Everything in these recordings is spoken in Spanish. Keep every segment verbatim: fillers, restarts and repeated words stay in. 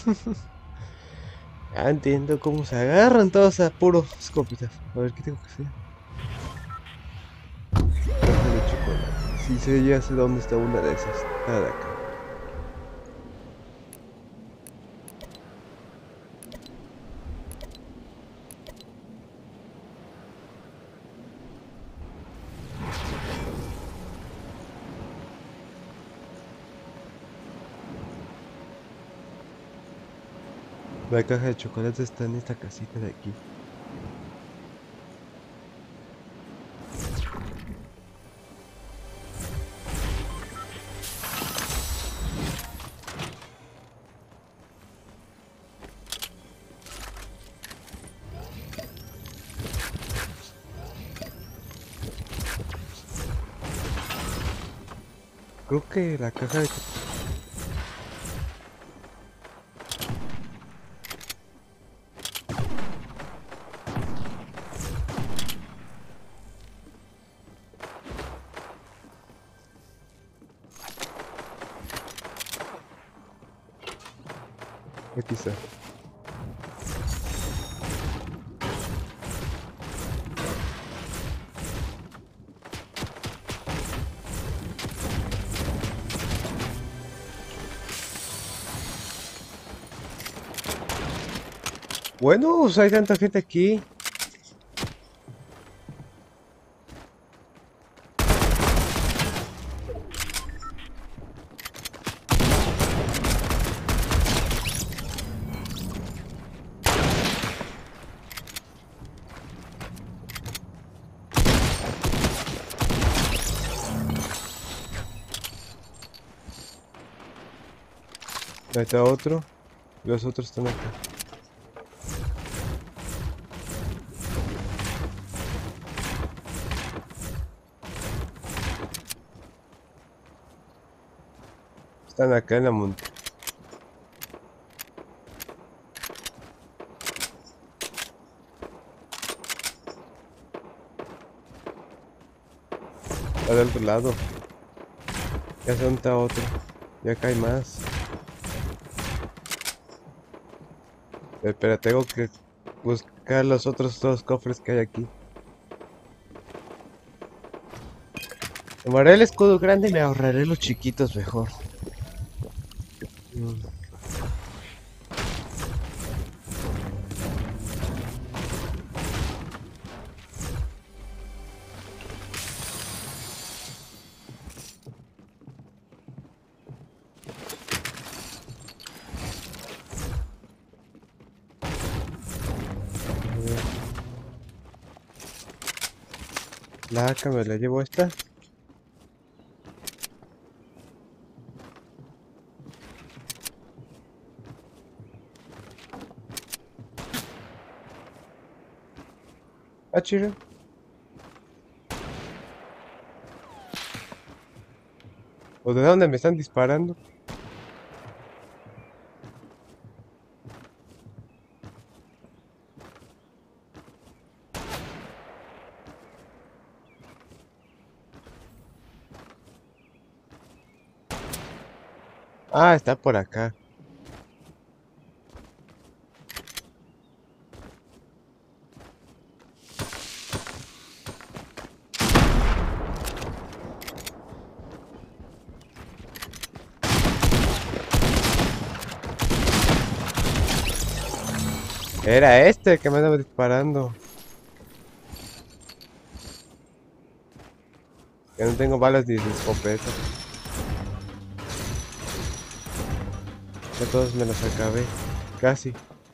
Ya entiendo cómo se agarran todos a puro escopetazo. A ver, ¿qué tengo que hacer? Caja de chocolate. Sí, sé, ya sé dónde está una de esas. Está de acá. La caja de chocolate está en esta casita de aquí. Creo que la caja de chocolate. Aquí está. Bueno, pues hay tanta gente aquí. Ahí está otro. Los otros están acá. Están acá en la montaña. Está del otro lado. Ya se está otro. Ya acá hay más. Espera, tengo que buscar los otros dos cofres que hay aquí. Tomaré el escudo grande y me ahorraré los chiquitos mejor. Mm. La A K me la llevo esta. Ah, chido. ¿O de dónde me están disparando? Ah, está por acá. Era este el que me andaba disparando. Que no tengo balas ni de escopeta. Ya todos me los acabé. Casi.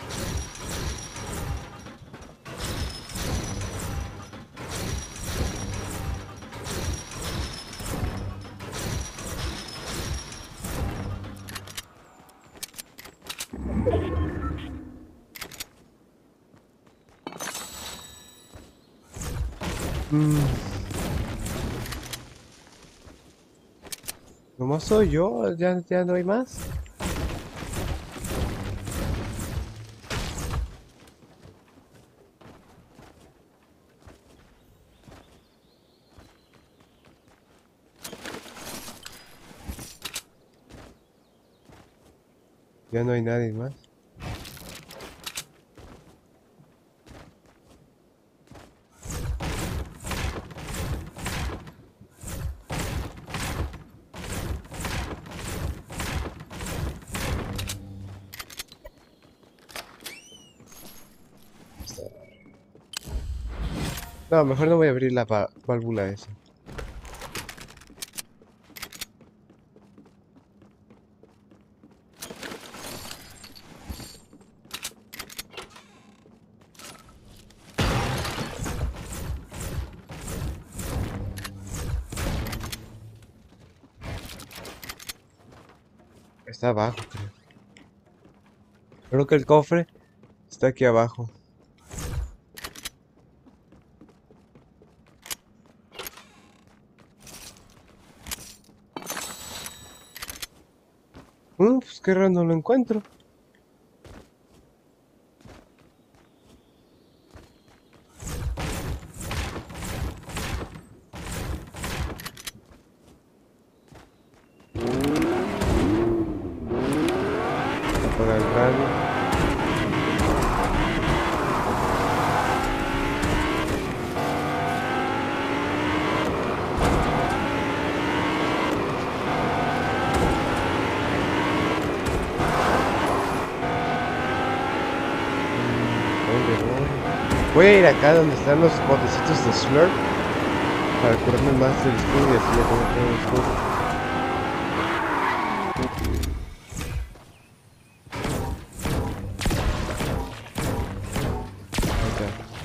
Mm, ¿Nomás soy yo? ¿Ya, ya no hay más? Ya no hay nadie más. No, mejor no voy a abrir la va- válvula esa. Está abajo, creo. Creo que el cofre está aquí abajo. Mm, pues qué raro, no lo encuentro. Apaga el radio. ¿Dónde voy? Voy a ir acá donde están los botecitos de Slurp para curarme más del escudo y así ya tengo todo el escudo. Ahí está.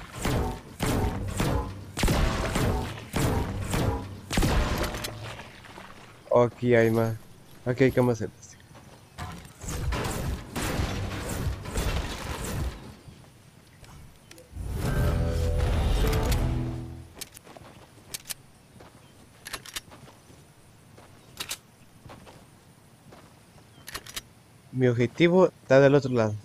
Oh, aquí hay más. Aquí hay camas elásticas. Mi objetivo está del otro lado.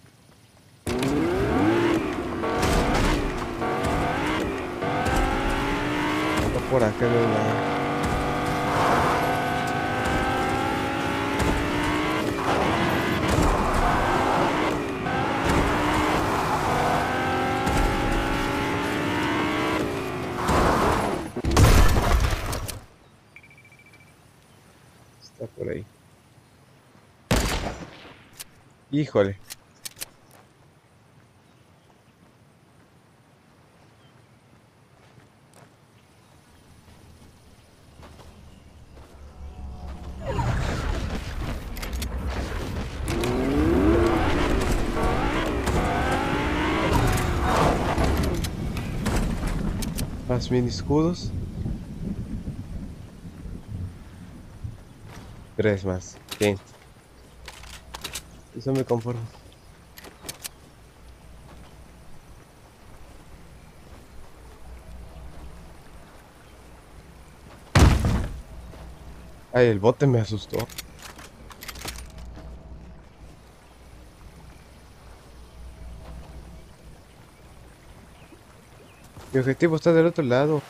Está por acá de un lado. Está por ahí. Híjole. Más mini escudos. Tres más. Bien. Eso me conformo. Ay, el bote me asustó. Mi objetivo está del otro lado.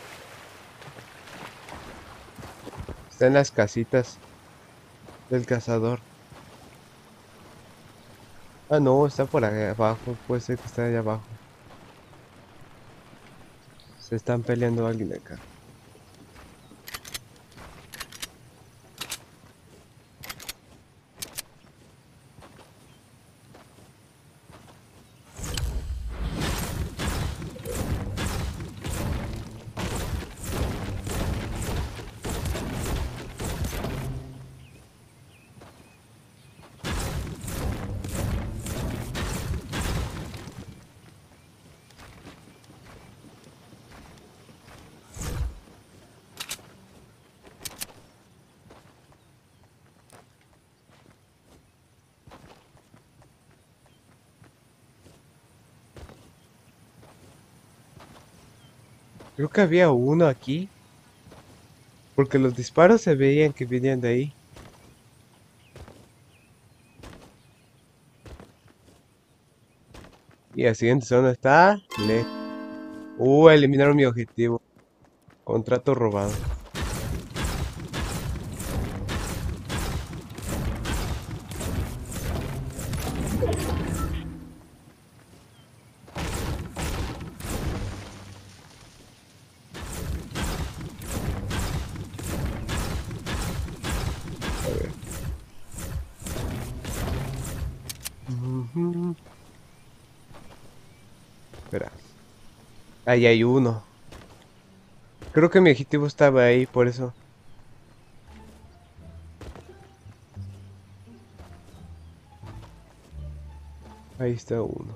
Está en las casitas del cazador. Ah, no, está por ahí abajo. Puede ser que está allá abajo. Se están peleando alguien acá. Creo que había uno aquí. Porque los disparos se veían que venían de ahí. Y la siguiente zona está... Le... Uh, eliminaron mi objetivo. Contrato robado. Ahí hay uno. Creo que mi objetivo estaba ahí, por eso. Ahí está uno.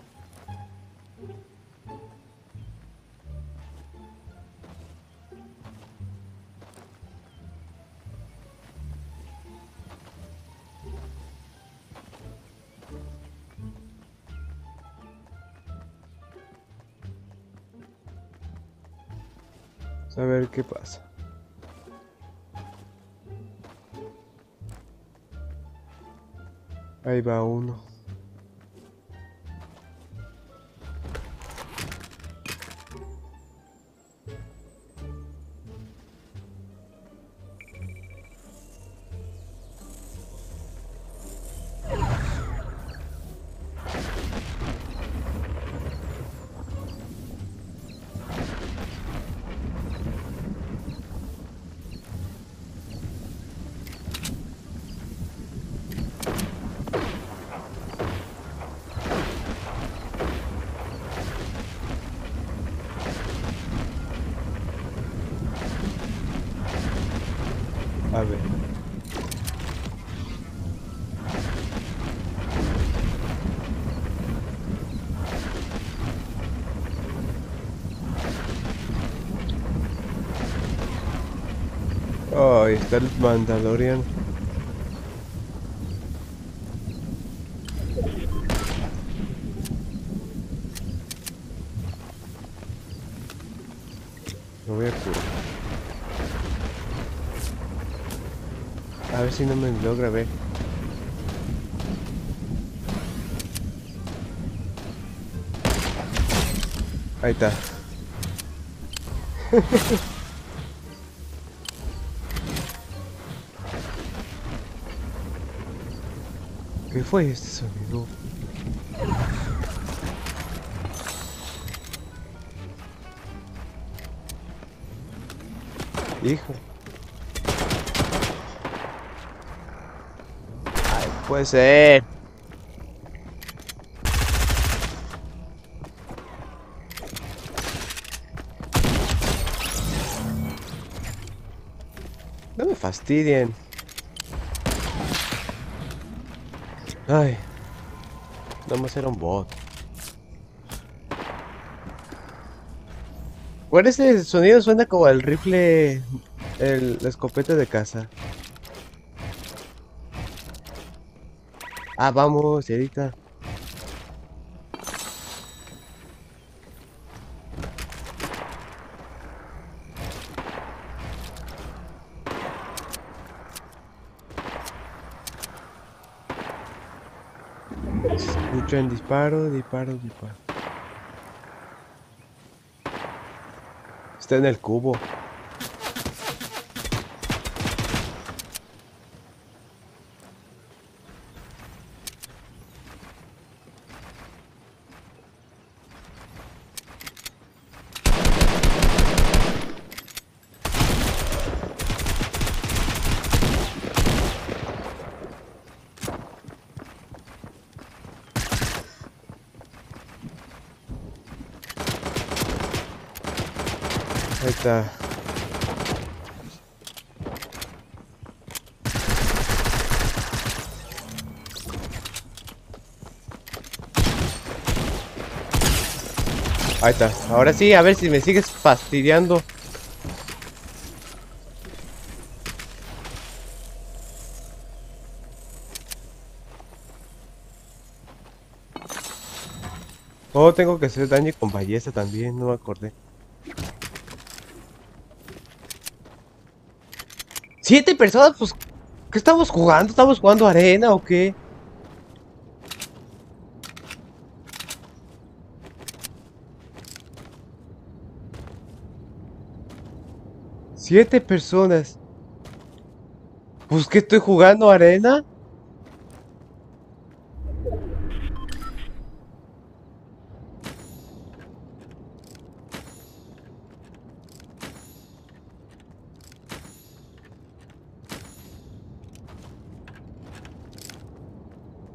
A ver qué pasa. Ahí va uno. A ver. Oh, ahí está el Mandalorian. Me voy a curar. A ver si no me logra ver. Ahí está. ¿Qué fue este sonido? Hijo. Ay, puede ser. No me fastidien. Ay. Nada más era un bot. ¿Cuál es ese sonido? Suena como el rifle, el, la escopeta de caza. Ah, vamos, Erika. Escuchan disparo, disparo, disparo. Está en el cubo. Ahí está. Ahí está. Ahora sí, a ver si me sigues fastidiando. Oh, tengo que hacer daño con ballesta también, no me acordé. ¿Siete personas? Pues, ¿qué estamos jugando? ¿Estamos jugando arena o qué? Siete personas. Pues, ¿qué estoy jugando arena?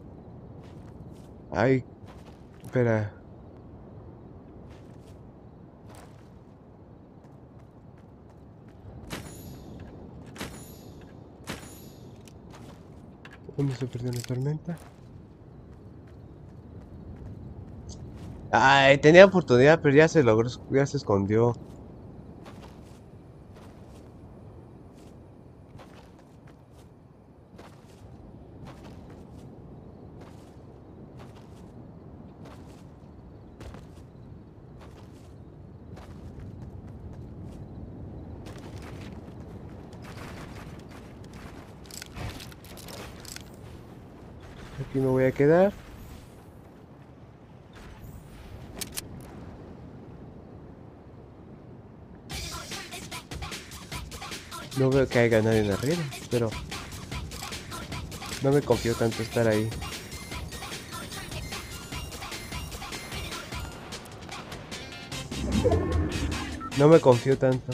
Ay, espera. ¿Dónde se perdió la tormenta? Ay, tenía oportunidad, pero ya se logró, ya se escondió. Aquí me voy a quedar. No veo que haya nadie en arriba, pero no me confío tanto estar ahí. No me confío tanto.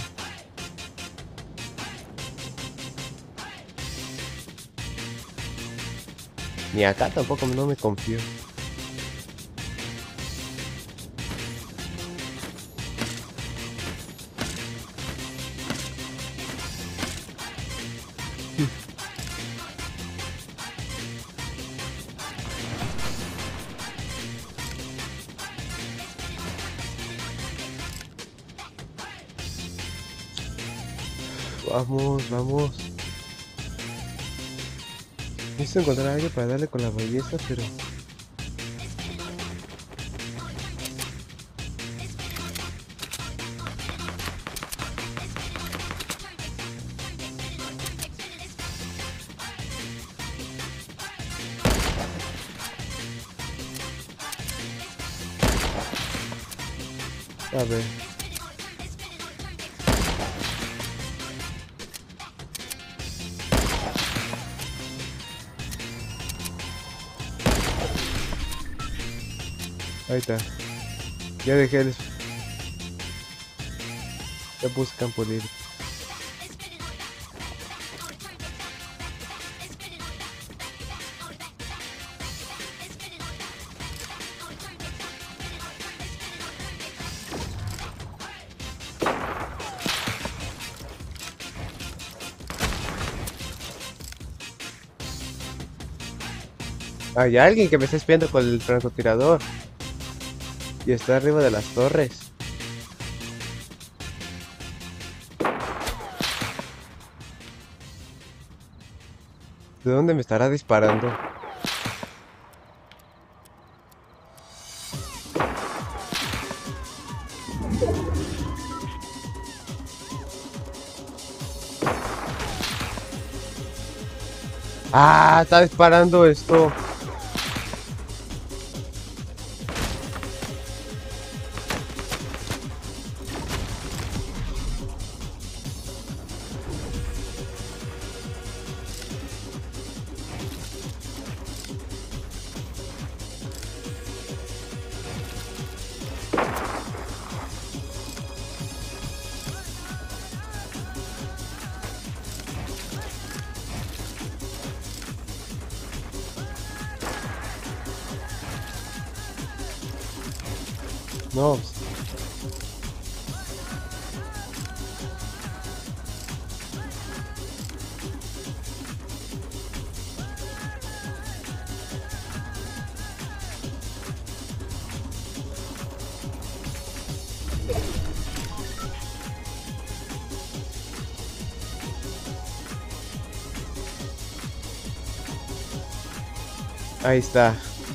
Ni acá tampoco no me confío. Vamos, vamos. Necesito encontrar a alguien para darle con la belleza, pero... A ver. Ahí está. Ya dejé el... Ya puse campo libre. Hay alguien que me está espiando con el francotirador. Y está arriba de las torres. ¿De dónde me estará disparando? Ah, está disparando esto. No. Ahí está.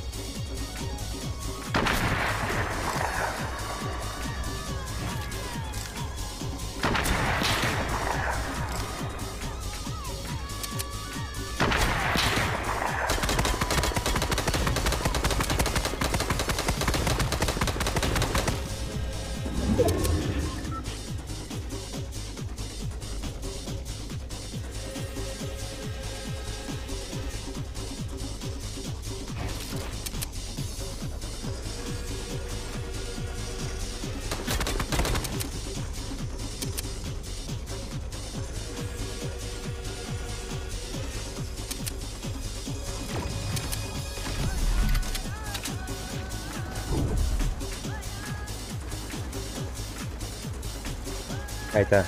Ahí está.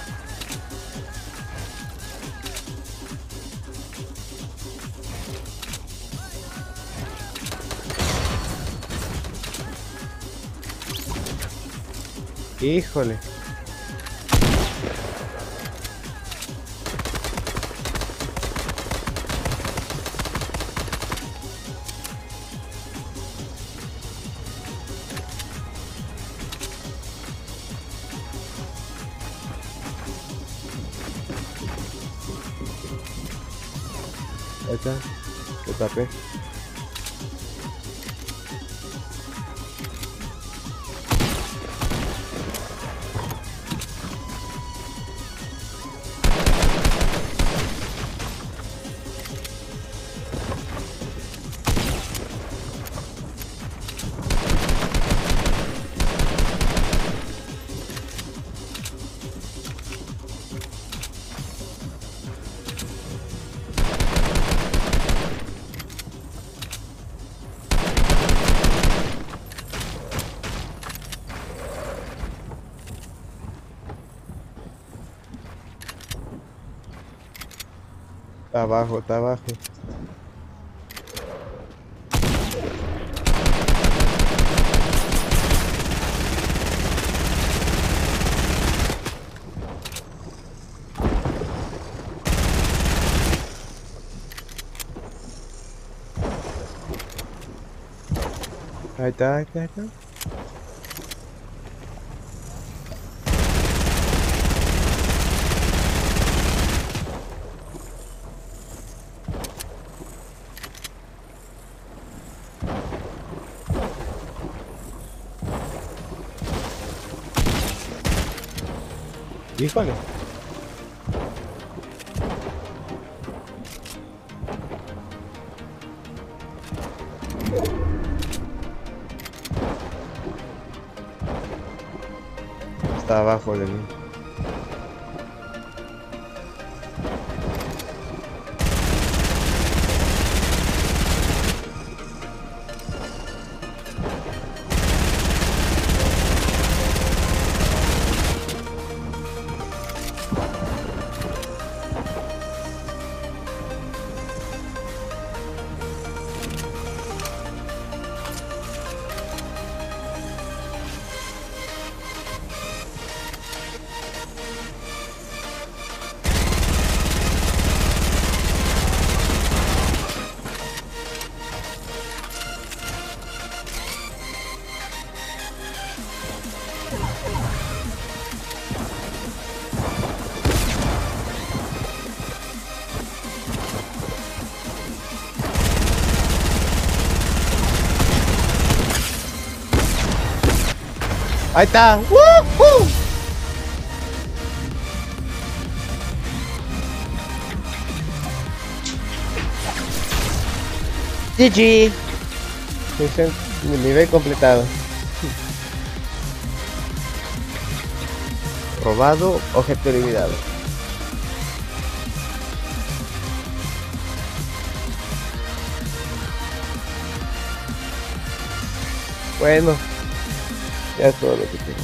Híjole. Ahí está. Lo tapé. Está abajo, está abajo. Ahí está, ahí está, ahí está. Híjole. Está abajo de mí. Ahí está. ¡Woohoo! G G. Misión, nivel completado. Robado, objeto eliminado. Bueno, ya es todo lo que tengo.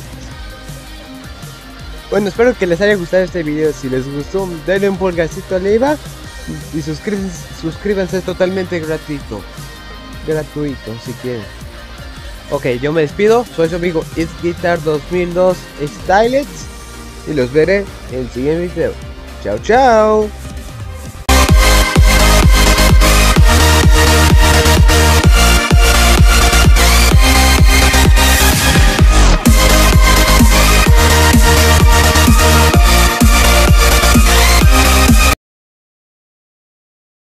Bueno, espero que les haya gustado este video. Si les gustó, denle un pulgarcito arriba y suscríbanse, suscríbanse, es totalmente gratuito. Gratuito, si quieren. Ok, yo me despido. Soy su amigo It's Guitar dos mil dos Stylets y los veré en el siguiente video. Chao, chao.